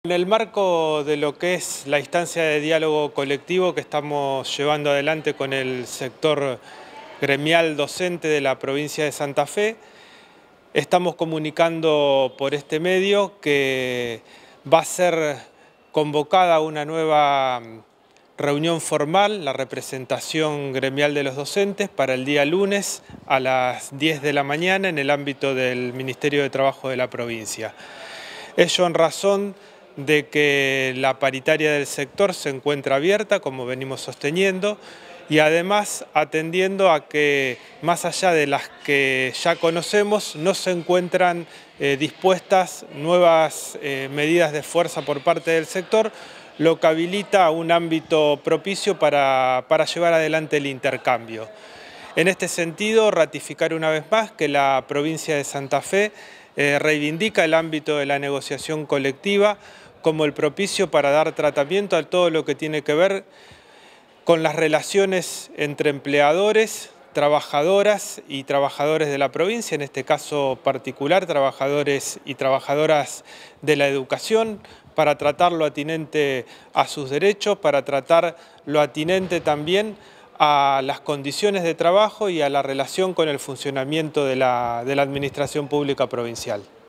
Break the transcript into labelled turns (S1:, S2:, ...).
S1: En el marco de lo que es la instancia de diálogo colectivo que estamos llevando adelante con el sector gremial docente de la provincia de Santa Fe, estamos comunicando por este medio que va a ser convocada una nueva reunión formal, la representación gremial de los docentes, para el día lunes a las 10 de la mañana en el ámbito del Ministerio de Trabajo de la provincia. Ello en razón de que la paritaria del sector se encuentra abierta, como venimos sosteniendo, y además atendiendo a que, más allá de las que ya conocemos, no se encuentran dispuestas nuevas medidas de fuerza por parte del sector, lo que habilita un ámbito propicio para llevar adelante el intercambio. En este sentido, ratificar una vez más que la provincia de Santa Fe reivindica el ámbito de la negociación colectiva como el propicio para dar tratamiento a todo lo que tiene que ver con las relaciones entre empleadores, trabajadoras y trabajadores de la provincia, en este caso particular, trabajadores y trabajadoras de la educación, para tratar lo atinente a sus derechos, para tratar lo atinente también a las condiciones de trabajo y a la relación con el funcionamiento de la administración pública provincial.